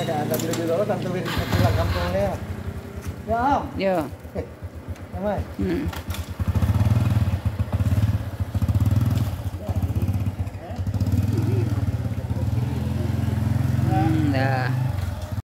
ada bila-bila lo tante wir pulang kampung ni. Ya, Om. Ya. Ramai. Dah.